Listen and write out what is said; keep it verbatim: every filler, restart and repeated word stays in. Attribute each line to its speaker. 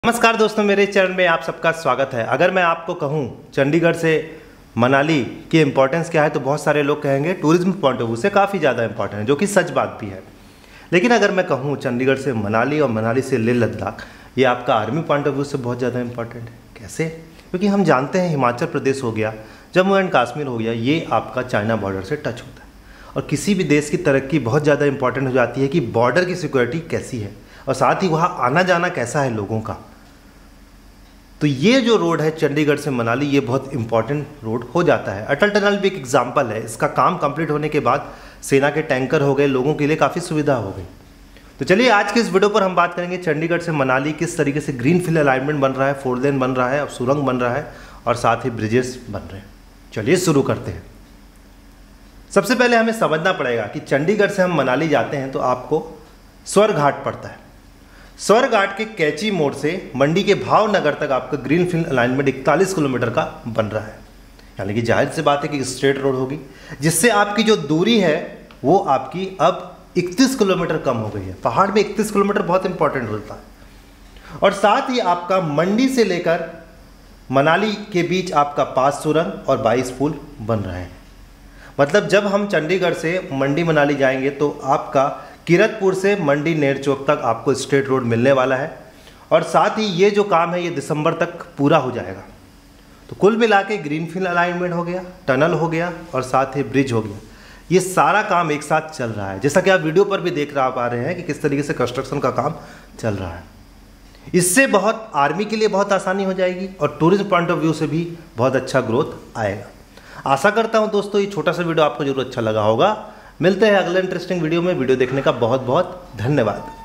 Speaker 1: नमस्कार दोस्तों, मेरे चैनल में आप सबका स्वागत है। अगर मैं आपको कहूं चंडीगढ़ से मनाली की इम्पोर्टेंस क्या है तो बहुत सारे लोग कहेंगे टूरिज्म पॉइंट ऑफ व्यू से काफ़ी ज़्यादा इंपॉर्टेंट है, जो कि सच बात भी है। लेकिन अगर मैं कहूं चंडीगढ़ से मनाली और मनाली से लेह लद्दाख, ये आपका आर्मी पॉइंट ऑफ व्यू से बहुत ज़्यादा इंपॉर्टेंट है। कैसे? क्योंकि हम जानते हैं हिमाचल प्रदेश हो गया, जम्मू एंड कश्मीर हो गया, ये आपका चाइना बॉर्डर से टच होता है। और किसी भी देश की तरक्की बहुत ज़्यादा इंपॉर्टेंट हो जाती है कि बॉर्डर की सिक्योरिटी कैसी है और साथ ही वहाँ आना जाना कैसा है लोगों का। तो ये जो रोड है चंडीगढ़ से मनाली, ये बहुत इंपॉर्टेंट रोड हो जाता है। अटल टनल भी एक एग्जांपल है। इसका काम कंप्लीट होने के बाद सेना के टैंकर हो गए, लोगों के लिए काफ़ी सुविधा हो गई। तो चलिए आज के इस वीडियो पर हम बात करेंगे चंडीगढ़ से मनाली किस तरीके से ग्रीन फील्ड अलाइनमेंट बन रहा है, फोर लेन बन रहा है, अब सुरंग बन रहा है और साथ ही ब्रिजेस बन रहे हैं। चलिए शुरू करते हैं। सबसे पहले हमें समझना पड़ेगा कि चंडीगढ़ से हम मनाली जाते हैं तो आपको स्वर घाट पड़ता है। स्वर घाट के कैची मोड़ से मंडी के भावनगर तक आपका ग्रीन फील्ड अलाइनमेंट इकतालीस किलोमीटर का बन रहा है। यानी कि जाहिर सी बात है कि स्ट्रेट रोड होगी, जिससे आपकी जो दूरी है वो आपकी अब इकतीस किलोमीटर कम हो गई है। पहाड़ में इकतीस किलोमीटर बहुत इंपॉर्टेंट होता है। और साथ ही आपका मंडी से लेकर मनाली के बीच आपका पास सुरंग और बाईस पुल बन रहे हैं। मतलब जब हम चंडीगढ़ से मंडी मनाली जाएंगे तो आपका किरतपुर से मंडी नेरचौक तक आपको स्ट्रेट रोड मिलने वाला है। और साथ ही ये जो काम है ये दिसंबर तक पूरा हो जाएगा। तो कुल मिला के ग्रीन फील्ड अलाइनमेंट हो गया, टनल हो गया और साथ ही ब्रिज हो गया। ये सारा काम एक साथ चल रहा है, जैसा कि आप वीडियो पर भी देख रहा पा रहे हैं कि किस तरीके से कंस्ट्रक्शन का काम चल रहा है। इससे बहुत आर्मी के लिए बहुत आसानी हो जाएगी और टूरिज्म पॉइंट ऑफ व्यू से भी बहुत अच्छा ग्रोथ आएगा। आशा करता हूँ दोस्तों ये छोटा सा वीडियो आपको जरूर अच्छा लगा होगा। मिलते हैं अगले इंटरेस्टिंग वीडियो में। वीडियो देखने का बहुत बहुत धन्यवाद।